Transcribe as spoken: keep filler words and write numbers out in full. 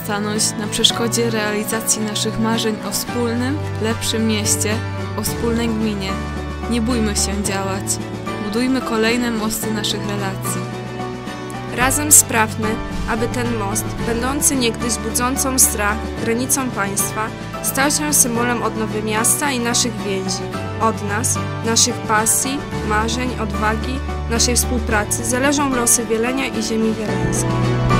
stanąć na przeszkodzie realizacji naszych marzeń o wspólnym, lepszym mieście, o wspólnej gminie. Nie bójmy się działać. Budujmy kolejne mosty naszych relacji. Razem sprawmy, aby ten most, będący niegdyś budzącą strach granicą państwa, stał się symbolem odnowy miasta i naszych więzi. Od nas, naszych pasji, marzeń, odwagi, naszej współpracy zależą losy Wielenia i ziemi wieleńskiej.